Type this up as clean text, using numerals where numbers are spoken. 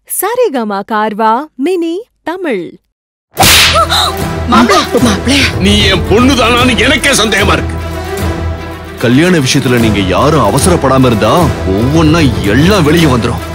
Saregama Karva Mini Tamil. நீ என் பொண்ணுதானான்னு எனக்கே சந்தேகமா இருக்கு. கல்யாண விஷயத்துல நீங்க யாரும் அவசரப்படாம இருந்தா ஒவ்வொன்னா எல்லாம் வெளியே வந்துரும்.